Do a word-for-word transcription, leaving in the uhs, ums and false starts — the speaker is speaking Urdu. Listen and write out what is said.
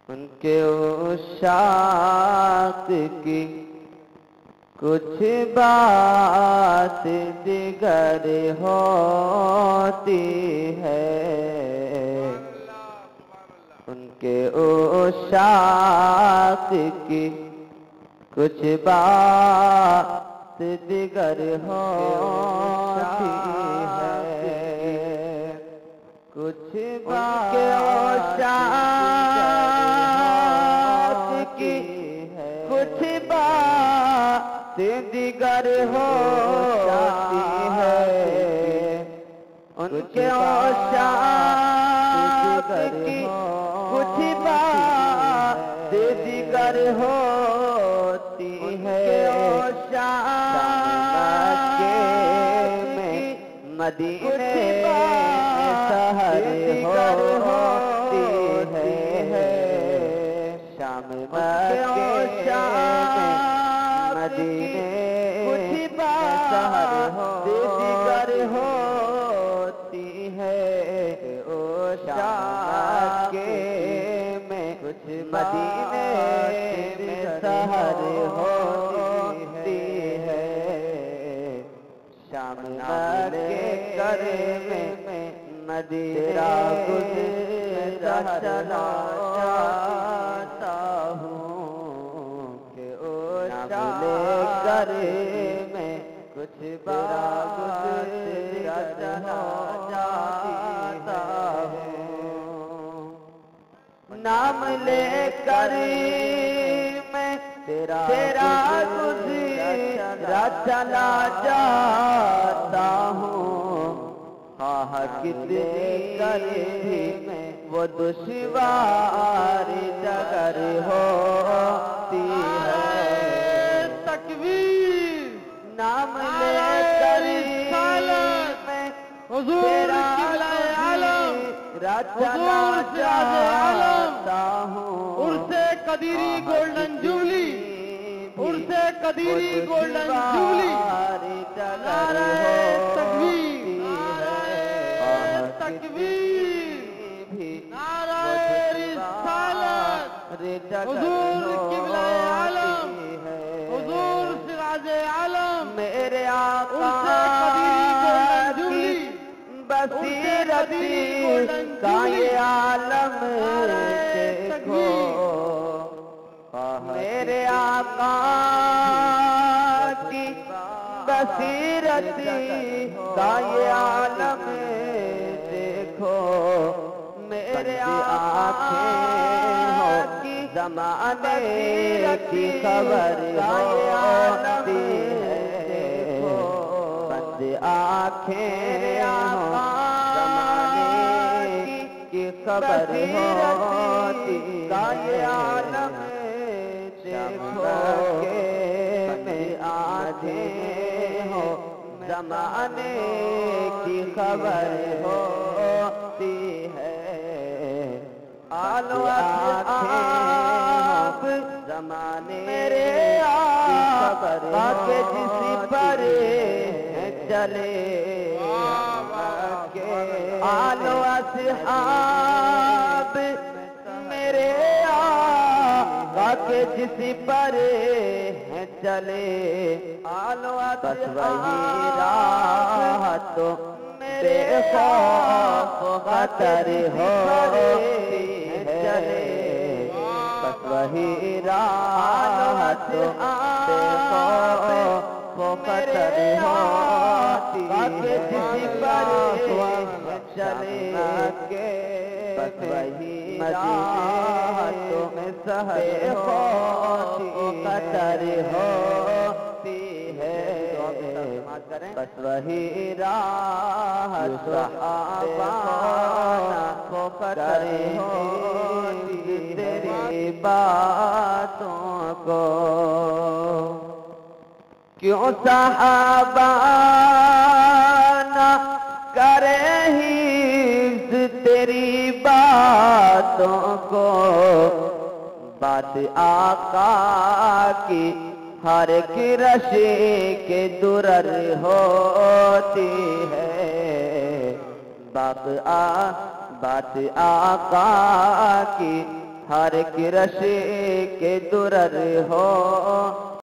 ان کے عشاق کی کچھ بات دیگر ہوتی ہے، ان کے عشاق کی کچھ بات دیگر ہوتی ہے، کچھ بات کے عشاق کی کچھ بات دیگر ہوتی ہے، ان کے عشاق کی کچھ بات دیگر ہوتی ہے، مکے میں مدینے سحر ہوتی ہے، شام مکے میں مدینے کچھ بات دیگر ہوتی ہے، شام میں کچھ مدینے میں سحر ہوتی ہے، شام کے کرے میں مدینہ گزرا چلا جاتا ہوں کہ او شام کرے میں کچھ بات گزرا چلا جاتا ہوں، نام لے کر میں تیرا گزرا چلا جاتا ہوں، خواہ کتنی بھی وہ دشوار جگر ہوتی ہے، تکبیر نام لے کر میں حضور قبلہ عالم چلا جاتا ہوں، عرس قدیری گولڈن جوبلی، عرس قدیری گولڈن جوبلی، نعرہ تکبیر، نعرہ تکبیر، نعرہ رسالت، حضور قبلہ عالم، حضور سراج عالم، میرے عرس آقا قدیری گولڈن جوبلی، بصیرتی کا یہ عالم دیکھو، میرے آقا کی بصیرتی کا یہ عالم دیکھو، میرے آنکھیں ہو زمانے کی خبر ہوتی ہے، بند آنکھیں ہو زمانے کی خبر ہوتی ہے، عالم دیکھو کہ میں آنکھیں ہو زمانے کی خبر ہوتی ہے، آلو آپ زمانے میرے کی خبر کے جس پر چلے، آلو اصحاب میرے آقا کے جس پر چلے، آلو بس وہی راہ تو میرے خوف خطر ہوتی ہے، بس وہی راہ تو میرے خوف خطر ہوتی ہے، جس پر چلے بس وہی راہ تو میں سحر خوف خطر ہوتی ہے، بس وہی راہ صحابہ کو خطر ہوتی تیری باتوں کو، کیوں صحابہ نہ کرے حفظ تیری باتوں کو، بات آقا کی ہر ایک رشے کے درر ہوتی ہے، بات آ بات آقا کی ہر ایک رشے کے درر ہو